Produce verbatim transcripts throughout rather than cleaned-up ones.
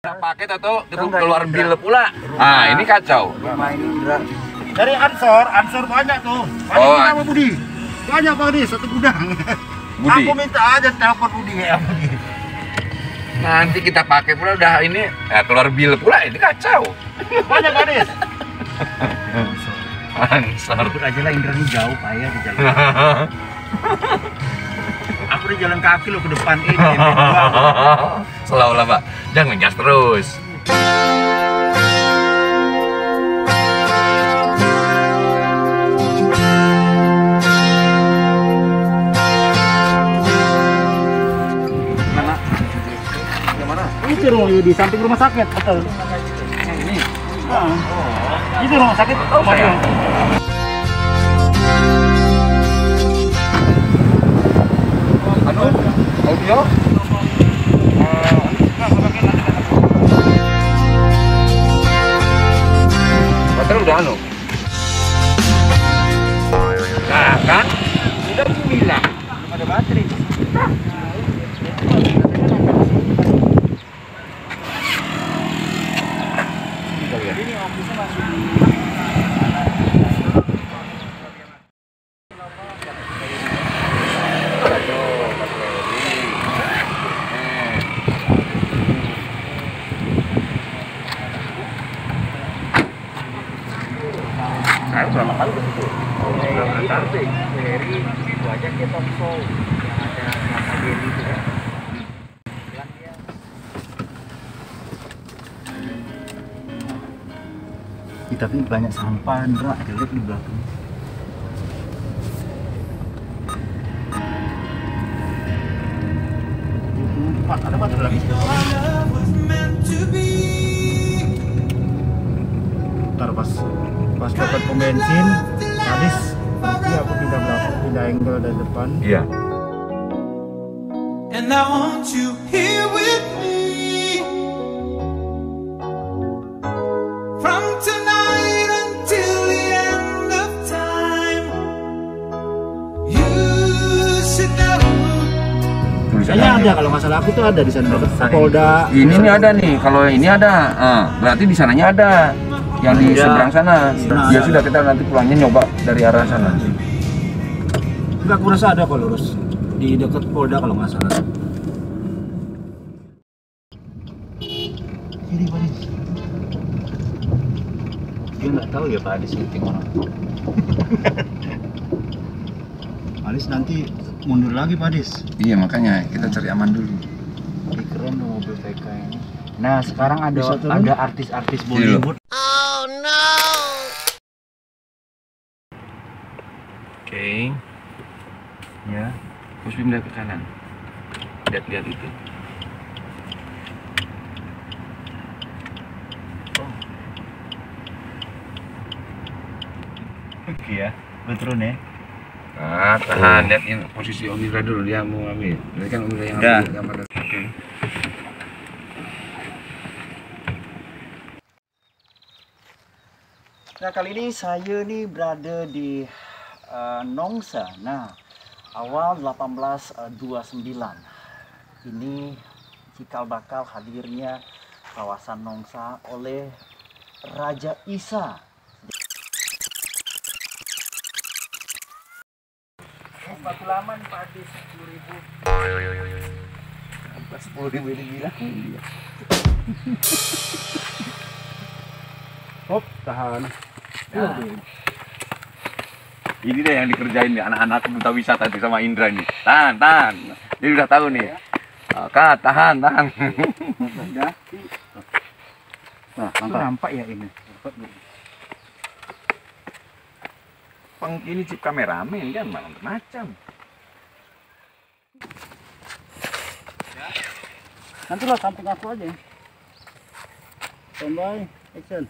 paket atau keluar bil pula. Ah, ini kacau. Dari Ansor, Ansor banyak tuh. Paling Oh, sama Budi. Banyak Bang di satu gudang. Budi. Aku minta aja telepon Budi ya. Nanti kita pakai pula udah ini ya, keluar bil pula, ini kacau. Banyak Bang. Ansor. Ikut aja lah, Indra ini jauh payah di jalan. Aku di jalan kaki lo ke depan ini. Selalu lah Pak, jangan gas terus. Mana? Yang mana? Itu rumah di samping rumah sakit, betul. Yang ini? Nah, oh. Itu rumah sakit. Oh, saya. Anu, audio? Baterai udah anu? Nah kan? Udah bilang belum ada baterai. Ini ofisnya masih di saya berapa kali ke situ? berapa kali? Dari itu aja ke talk show yang ada Mama Deli itu kan. Bilang dia. Ya, tapi banyak sampah, Ndra, jelek di belakang. Pak, ada baterai lagi? Ntar pas pas dapat pom bensin, habis nanti aku pindah belakang, pindah angle dari depan. Iya. And I want you here with me from tonight until the end of time. You should know. Kayaknya ada, kalau nggak salah aku tuh ada di sana. Polda. Ini nih ada nih, kalau ini ada, ah, berarti di sananya ada. Yang di Iya. seberang sana. Nah, Ya ada. sudah, kita nanti pulangnya nyoba dari arah sana. Enggak, aku rasa ada kok lurus di dekat Polda kalau nggak salah. Kiri Pak Adis. Dia nggak tahu ya Pak Adis syuting orang. Adis nanti mundur lagi Pak Adis. Iya, makanya kita cari aman dulu. Ini keren loh mobil P K ini. Nah sekarang ada Bisa turun? ada artis-artis Iya. Bollywood. Oke. Ya. Terus pindah ke kanan. Lihat-lihat itu. Oke ya. Gue turun ya. Ah, tahan, lihat ini posisi Om Indra dulu, dia mau ambil. Ini kan Om Indra yang Udah. ambil gambar. Oke. Nah kali ini saya nih berada di uh, Nongsa. Nah awal delapan belas dua puluh sembilan ini cikal bakal hadirnya kawasan Nongsa oleh Raja Isa. Batu lama nih Pak Adis, sepuluh ribu. sepuluh ribu ini gila. Hop, tahan. Ya. Ini deh yang dikerjain nih anak-anak duta wisata itu sama Indra nih. Tahan, tahan. Dia udah tahu nih. Oke, tahan, tahan. Udah. Nah, nampak ya ini. Peng ini chip kameramen kan macam. Nanti lo samping aku aja. Standby, action.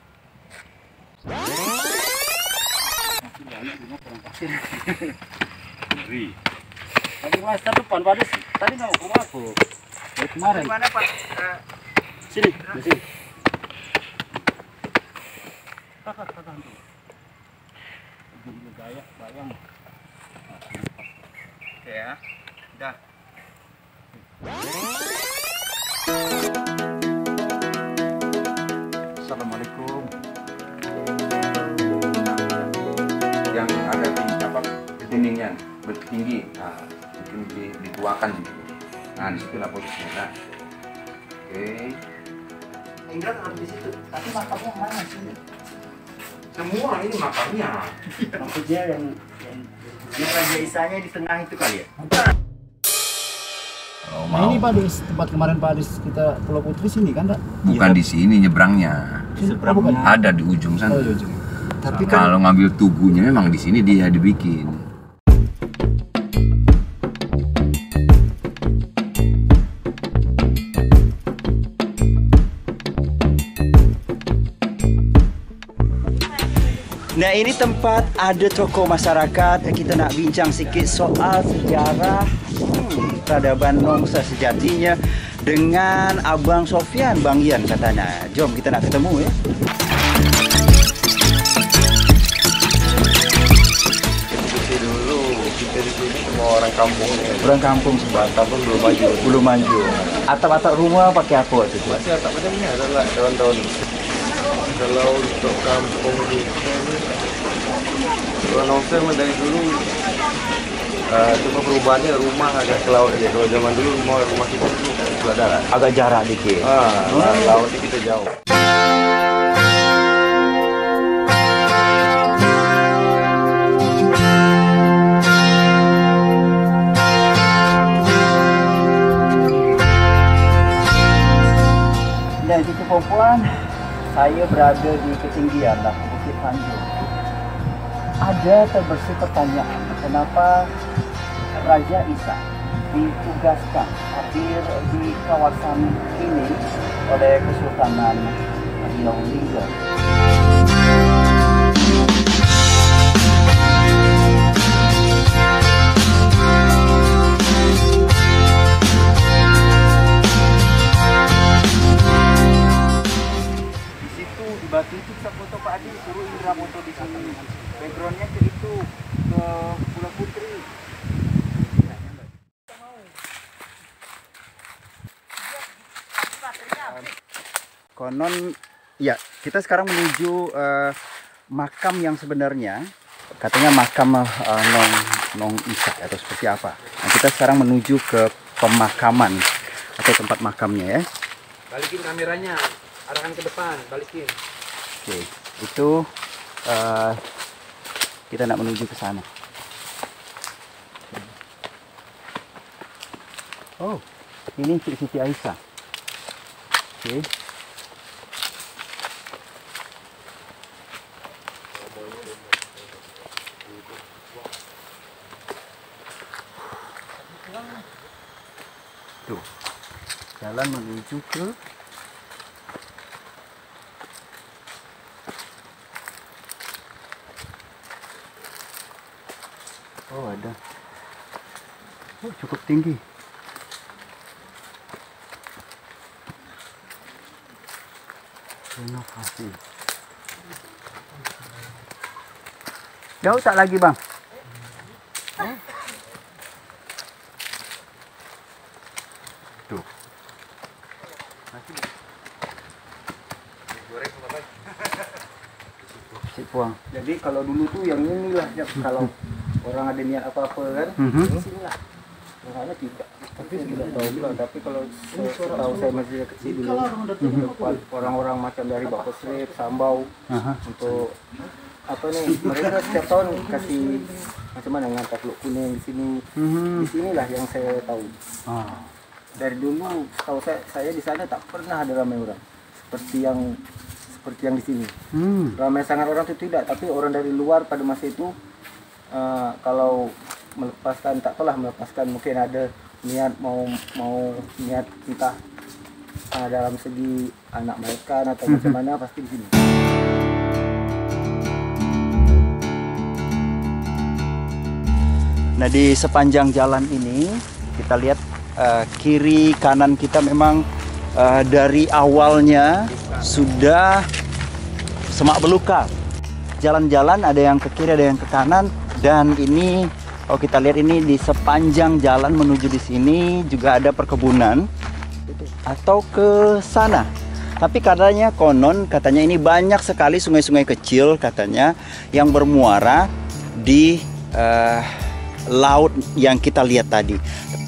Ngeri. Tadi mas depan Pak Adis, tadi nggak mau aku. Dari kemarin. Di mana Pak? Sini, di sini. Kakak, kakak. Gaya, bayang. Oke ya. Udah. tinggi, nah, mungkin di, dituakan gitu. Nah di situ lah posisinya. Nah. Oke. Indra tetap di situ. Tapi makamnya mana sini? Semua ini makamnya. Maksudnya yang yang, yang Raja Isanya di tengah itu kali ya? Kalau Nah, ini Pak Dis, tempat kemarin Pak Dis kita Pulau Putri sini kan, Dak? bukan di sini nyebrangnya. Di Oh, bukan. Ada di ujung sana. Oh, iya, ujung. Tapi kan Kalau ngambil tugunya memang di sini dia dibikin. nah ini tempat ada tokoh masyarakat. Kita nak bincang sedikit soal sejarah hmm, peradaban Nongsa sejatinya dengan Abang Sofyan, Bang Ian katanya. Jom kita nak ketemu ya. Dulu kita di sini semua orang kampung ya. Orang kampung sebelah Kampung belum maju. belum maju. Atap-atap rumah pakai apa itu? Masih atap macam ni adalah daun-daun. Kalau untuk kampung kita ni, orang Nongsa memang dari dulu uh, cuma perubahannya rumah agak ke laut aja. Kalau zaman dulu rumah rumah kita dulu sebelah darat. Agak jarak dikit. Ah, Oh. laut ni kita jauh. Dan itu perempuan, saya berada di ketinggian lah, Bukit Tanjung. Ada terbersih pertanyaan, kenapa Raja Isa ditugaskan hadir di kawasan ini oleh Kesultanan Riau Lingga. Di situ di batu itu kita foto Pak Adi, suruh Indra foto di sini. Backgroundnya ke itu, ke Pulau Putri. Konon, ya kita sekarang menuju eh, makam yang sebenarnya, katanya makam eh, Nong Nong Isa atau seperti apa. Nah, kita sekarang menuju ke pemakaman atau tempat makamnya ya. Balikin kameranya, arahkan ke depan, balikin. Oke, itu eh, kita nak menuju ke sana. Oh, ini Cik Siti Aisyah. Oke. Tuh, jalan menuju ke oh ada, oh cukup tinggi. Renovasi. Jauh tak lagi bang? Tuh. Si Puang. Jadi kalau dulu tuh yang inilah ya, kalau orang ada niat apa-apa kan, Mhm. di sinilah. Makanya tidak. Tapi tidak tahu pula. Tapi kalau tahu saya masih kecil dulu, orang-orang macam dari Bapak Srip, Sambau, Aha. untuk apa nih? Mereka setiap tahun kasih macam mana ngangkat teluk kuning di sini. Mhm. Di sinilah yang saya tahu. Ah. Dari dulu tahu saya saya di sana tak pernah ada ramai orang seperti yang seperti yang di sini. Hmm. Ramai sangat orang itu tidak, tapi orang dari luar pada masa itu uh, kalau melepaskan tak apalah melepaskan mungkin ada niat mau mau niat entah uh, dalam segi anak mereka atau macam mana pasti di sini. Nah di sepanjang jalan ini kita lihat uh, kiri kanan kita memang uh, dari awalnya sudah semak belukar. Jalan-jalan ada yang ke kiri ada yang ke kanan, dan ini kalau kita lihat ini di sepanjang jalan menuju di sini juga ada perkebunan atau ke sana. Tapi katanya konon katanya ini banyak sekali sungai-sungai kecil katanya yang bermuara di uh, laut yang kita lihat tadi.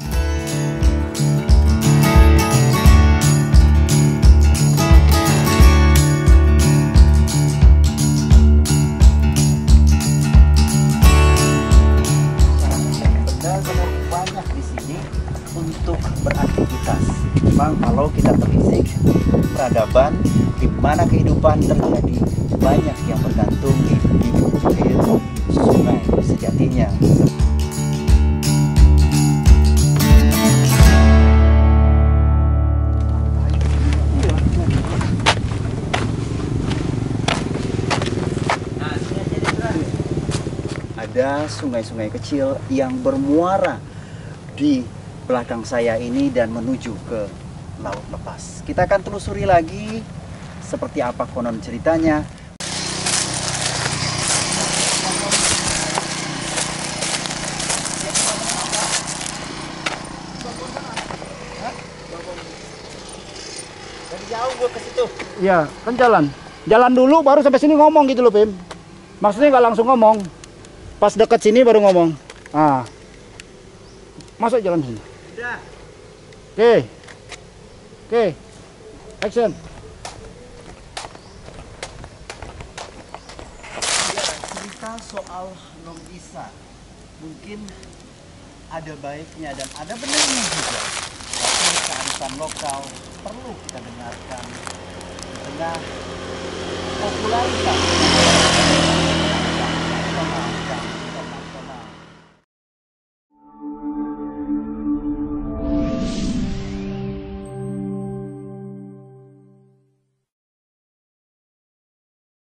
Benar-benar banyak di sini untuk beraktivitas. Memang kalau kita telisik peradaban di mana kehidupan terjadi, banyak yang bergantung di bibir sungai sejatinya. Ada sungai-sungai kecil yang bermuara di belakang saya ini dan menuju ke laut lepas. Kita akan telusuri lagi seperti apa konon ceritanya. Dari jauh gua ke situ. Iya, kan jalan. Jalan dulu baru sampai sini ngomong gitu loh, Pim. Maksudnya nggak langsung ngomong. Pas dekat sini baru ngomong. Ah. Masuk jalan sini. Udah. Oke. Oke. Action. Cerita soal Nong Isa mungkin ada baiknya dan ada benarnya juga. Tapi kearifan lokal perlu kita dengarkan di tengah popularitas